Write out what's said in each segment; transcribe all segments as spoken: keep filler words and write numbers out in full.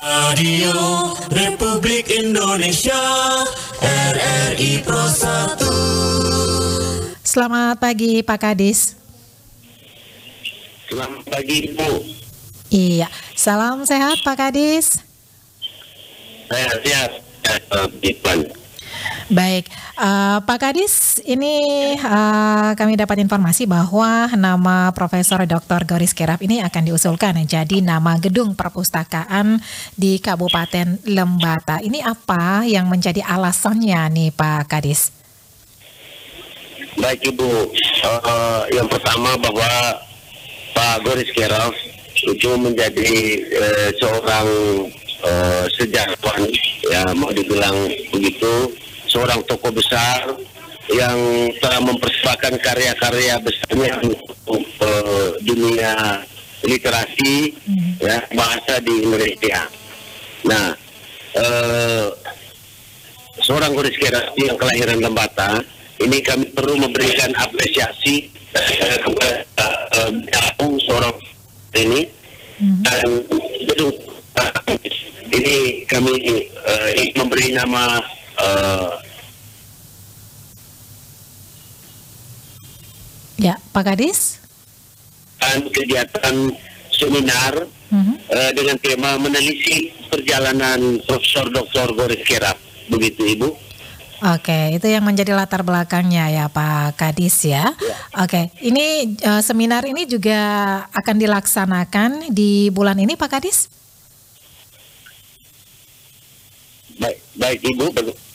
Radio Republik Indonesia R R I Pro satu. Selamat pagi Pak Kadis. Selamat pagi Ibu. Iya, salam sehat Pak Kadis. Saya sehat, Ipan. Baik, uh, Pak Kadis, ini uh, kami dapat informasi bahwa nama Profesor Doktor Goris Keraf ini akan diusulkan jadi nama gedung perpustakaan di Kabupaten Lembata. Ini apa yang menjadi alasannya nih Pak Kadis? Baik Ibu, uh, yang pertama bahwa Pak Goris Keraf itu menjadi uh, seorang uh, sejarawan, ya mau dibilang begitu, seorang tokoh besar yang telah mempersembahkan karya-karya besarnya untuk uh, dunia literasi, hmm. ya bahasa di Indonesia. Nah, uh, seorang Goris Keraf yang kelahiran Lembata, ini kami perlu memberikan apresiasi uh, kepada uh, uh, seorang ini, hmm. dan gedung uh, ini kami uh, memberi nama uh, ya, Pak Kadis. Dan kegiatan seminar mm-hmm. uh, dengan tema menelisik perjalanan Profesor Doktor Goris Keraf, begitu Ibu. Oke, itu yang menjadi latar belakangnya ya Pak Kadis ya. ya. Oke, ini uh, seminar ini juga akan dilaksanakan di bulan ini Pak Kadis? Baik, baik Ibu.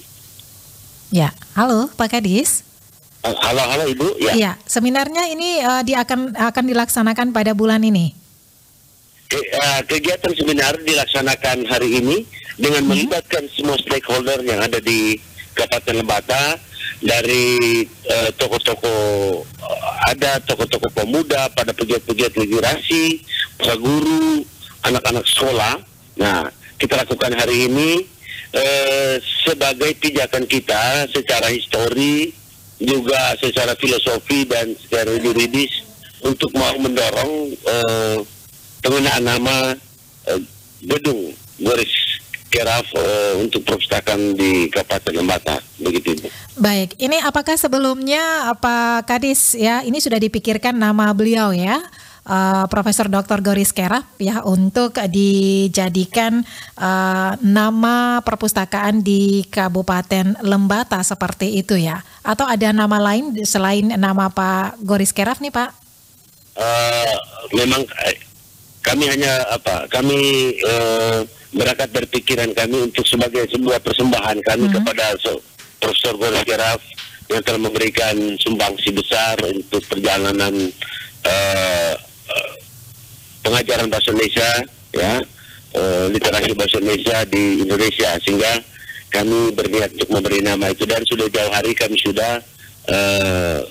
Ya, halo Pak Kadis. Halo, halo Ibu. Ya. Iya, seminarnya ini uh, di akan akan dilaksanakan pada bulan ini. Ke, uh, kegiatan seminar dilaksanakan hari ini dengan hmm. melibatkan semua stakeholder yang ada di Kabupaten Lembata, dari uh, tokoh-tokoh uh, ada tokoh-tokoh pemuda, pada pegiat-pegiat literasi, para guru, anak-anak sekolah. Nah, kita lakukan hari ini uh, sebagai pijakan kita secara histori, juga secara filosofi dan secara yuridis untuk mau mendorong uh, penggunaan nama uh, gedung Goris Keraf uh, untuk perpustakaan di Kabupaten Lembata, begitu. Baik, ini apakah sebelumnya Pak Kadis ya ini sudah dipikirkan nama beliau ya, uh, Profesor Doktor Goris Keraf ya untuk dijadikan uh, nama perpustakaan di Kabupaten Lembata seperti itu ya? Atau ada nama lain selain nama Pak Goris Keraf nih Pak? Uh, memang uh, kami hanya apa? Kami uh, berangkat dari pikiran kami untuk sebagai sebuah persembahan kami uh-huh. kepada so, Profesor Goris Keraf yang telah memberikan sumbangsi besar untuk perjalanan uh, uh, pengajaran bahasa Indonesia, ya uh, literasi bahasa Indonesia di Indonesia, sehingga kami berniat untuk memberi nama itu, dan sudah jauh hari kami sudah uh,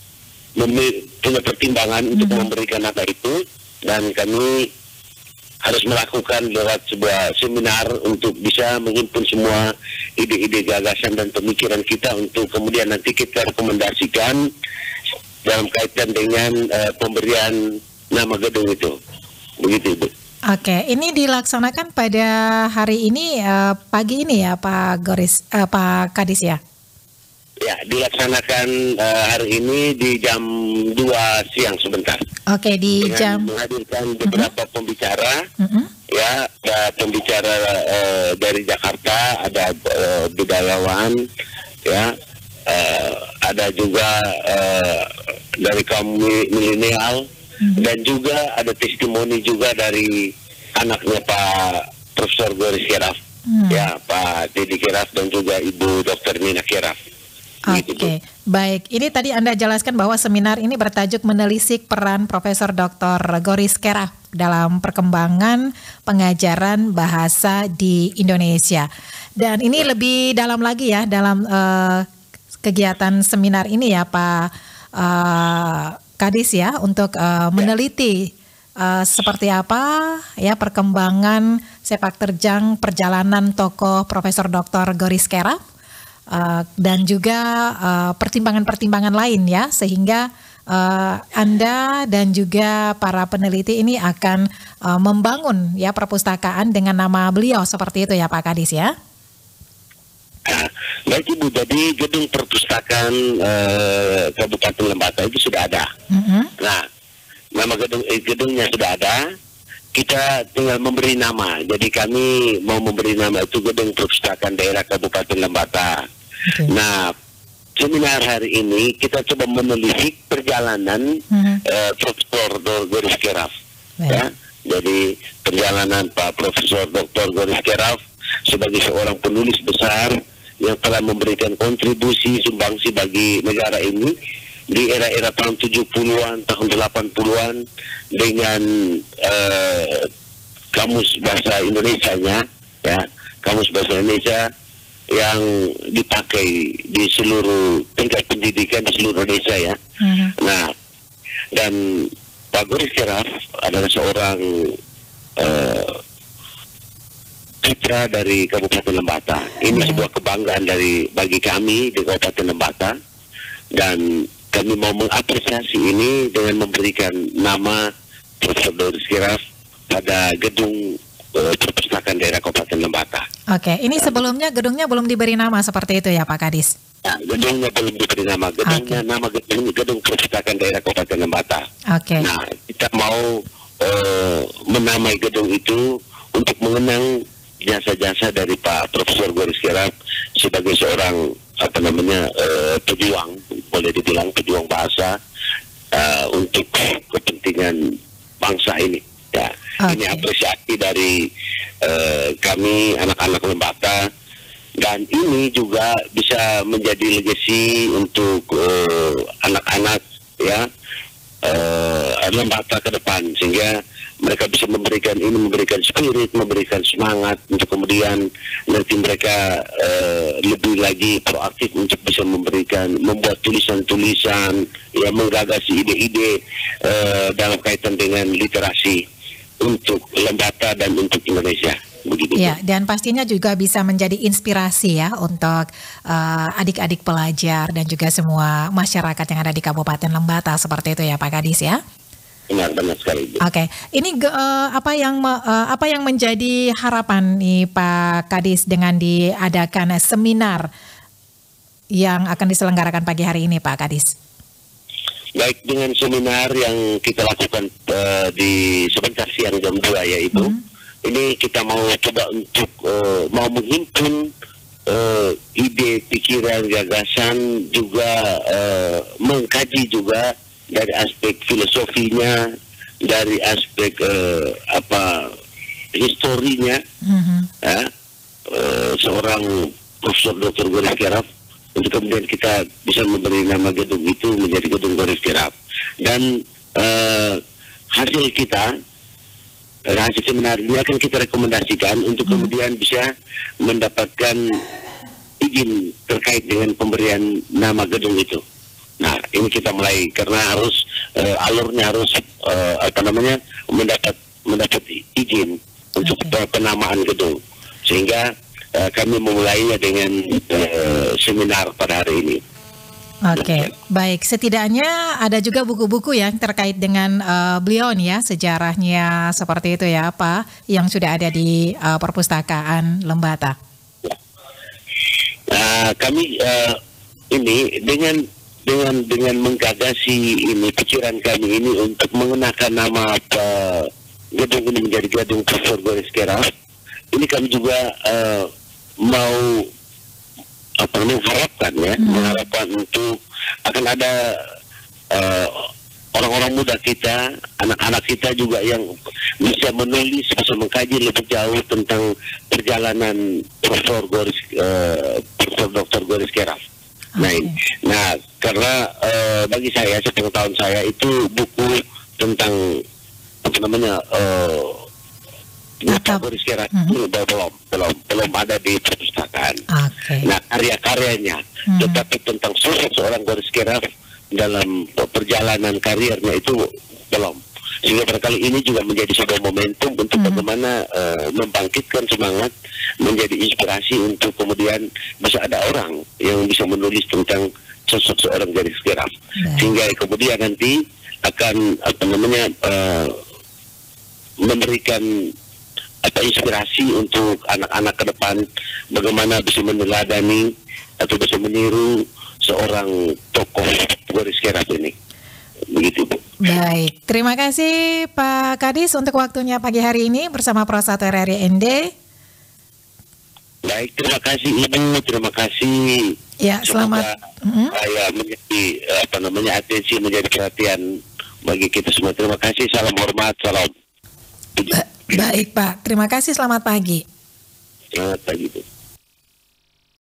punya pertimbangan uh-huh. untuk memberikan nama itu, dan kami harus melakukan lewat sebuah seminar untuk bisa menghimpun semua ide-ide gagasan dan pemikiran kita untuk kemudian nanti kita rekomendasikan dalam kaitan dengan uh, pemberian nama gedung itu. Begitu Ibu. Oke, ini dilaksanakan pada hari ini uh, pagi ini ya Pak Goris, uh, Pak Kadis ya? Ya, dilaksanakan uh, hari ini di jam dua siang sebentar. Oke, di dengan jam menghadirkan beberapa uh-huh. pembicara, uh-huh. ya, ada pembicara uh, dari Jakarta, ada uh, budayawan, ya, uh, ada juga uh, dari kaum milenial, uh-huh. dan juga ada testimoni juga dari anaknya Pak Profesor Goris Keraf, uh-huh. ya, Pak Dedi Keraf dan juga Ibu Dokter Nina Keraf. Oke, okay. Baik. Ini tadi Anda jelaskan bahwa seminar ini bertajuk menelisik peran Profesor Doktor Goris Keraf dalam perkembangan pengajaran bahasa di Indonesia. Dan ini lebih dalam lagi ya dalam uh, kegiatan seminar ini ya Pak uh, Kadis ya untuk uh, meneliti uh, seperti apa ya perkembangan sepak terjang perjalanan tokoh Profesor Doktor Goris Keraf. Uh, dan juga uh, pertimbangan-pertimbangan lain ya, sehingga uh, Anda dan juga para peneliti ini akan uh, membangun ya perpustakaan dengan nama beliau seperti itu ya Pak Kadis ya? Nah, baik Ibu, jadi gedung perpustakaan uh, Kabupaten Lembata itu sudah ada. Mm-hmm. Nah, nama gedung eh, gedungnya sudah ada. Kita tinggal memberi nama. Jadi kami mau memberi nama itu Gedung Perpustakaan Daerah Kabupaten Lembata. Okay. Nah, seminar hari ini kita coba menelisik perjalanan hmm. uh, Profesor Doktor Goris Keraf. Ya. Jadi perjalanan Pak Profesor Doktor Goris Keraf sebagai seorang penulis besar yang telah memberikan kontribusi sumbangsi bagi negara ini di era-era tahun tujuh puluhan, tahun delapan puluhan dengan uh, kamus bahasa Indonesianya, ya, kamus bahasa Indonesia yang dipakai di seluruh tingkat pendidikan di seluruh Indonesia ya. Mm-hmm. Nah, dan Pak Goris Keraf adalah seorang uh, putra dari Kabupaten Lembata. Ini mm-hmm. sebuah kebanggaan dari bagi kami di Kabupaten Lembata, dan kami mau mengapresiasi ini dengan memberikan nama Profesor Goris Keraf pada gedung uh, perpustakaan daerah Kabupaten Lembata. Oke, ini sebelumnya gedungnya belum diberi nama seperti itu ya Pak Kadis? Ya, gedungnya belum diberi nama. Gedungnya okay. Nama gedung gedung perpustakaan daerah Kabupaten Lembata. Oke. Okay. Nah, kita mau uh, menamai gedung itu untuk mengenang jasa-jasa dari Pak Profesor Goris Keraf sebagai seorang apa namanya uh, pejuang, boleh dibilang pejuang bahasa uh, untuk kepentingan bangsa ini. Ya, okay. Ini apresiasi dari uh, kami anak-anak Lembata, dan ini juga bisa menjadi legacy untuk uh, anak-anak ya uh, Lembata ke depan, sehingga mereka bisa memberikan ini, memberikan spirit, memberikan semangat untuk kemudian nanti mereka uh, lebih lagi proaktif untuk bisa memberikan, membuat tulisan-tulisan, ya, menggagasi ide-ide uh, dalam kaitan dengan literasi untuk Lembata dan untuk Indonesia. Begitu. Ya, dan pastinya juga bisa menjadi inspirasi ya untuk uh, adik-adik pelajar dan juga semua masyarakat yang ada di Kabupaten Lembata seperti itu ya Pak Kadis ya. Benar, benar sekali. Oke, okay. Ini uh, apa yang uh, apa yang menjadi harapan nih Pak Kadis dengan diadakan seminar yang akan diselenggarakan pagi hari ini Pak Kadis? Baik, dengan seminar yang kita lakukan uh, di sebentar siang jam dua ya Ibu. Hmm. Ini kita mau coba untuk uh, mau menghimpun uh, ide, pikiran, gagasan, juga uh, mengkaji juga dari aspek filosofinya, dari aspek uh, apa historinya, mm-hmm. ya, uh, seorang Profesor Doktor Goris Keraf, untuk kemudian kita bisa memberi nama gedung itu menjadi Gedung Goris Keraf. Dan uh, hasil kita, hasil seminar ini akan kita rekomendasikan untuk mm-hmm. kemudian bisa mendapatkan izin terkait dengan pemberian nama gedung itu. Nah, ini kita mulai karena harus uh, alurnya harus uh, apa namanya mendapat mendapat izin untuk okay. penamaan gedung, sehingga uh, kami memulainya dengan uh, seminar pada hari ini. Oke, okay. Baik. Setidaknya ada juga buku-buku yang terkait dengan uh, beliau nih ya, sejarahnya seperti itu ya Pak, yang sudah ada di uh, perpustakaan Lembata. Nah, kami uh, ini dengan dengan dengan menggagasi ini pikiran kami ini untuk mengenakan nama apa, gedung ini menjadi gedung Profesor Goris Keraf. Ini kami juga uh, mau apa mengharapkan ya, hmm. mengharapkan untuk akan ada uh, orang-orang muda kita, anak-anak kita juga yang bisa menulis, bisa mengkaji lebih jauh tentang perjalanan Profesor Goris, uh, Profesor Doktor Goris Keraf. Nah, okay. nah karena uh, bagi saya sepengetahuan saya itu buku tentang apa namanya uh, Goris Keraf mm-hmm. belum belum belum ada di perpustakaan. Okay. Nah, karya-karyanya, mm-hmm. tetapi tentang sosok seorang Goris Keraf dalam perjalanan karirnya itu belum. Sehingga barangkali ini juga menjadi sebuah momentum untuk hmm. bagaimana uh, membangkitkan semangat, menjadi inspirasi untuk kemudian bisa ada orang yang bisa menulis tentang sosok seorang Goris Keraf, sehingga kemudian nanti akan apa namanya uh, memberikan apa inspirasi untuk anak-anak ke depan bagaimana bisa meneladani atau bisa meniru seorang tokoh Goris Keraf ini. Begitu, Bu. Baik, terima kasih Pak Kadis untuk waktunya pagi hari ini bersama Pro satu R R I N D. Baik, terima kasih Ibu, terima kasih. Ya, selamat. Semoga saya menjadi apa namanya atensi, menjadi perhatian bagi kita semua. Terima kasih, salam hormat, salam. Ba- baik Pak, terima kasih, selamat pagi. Selamat pagi, Bu.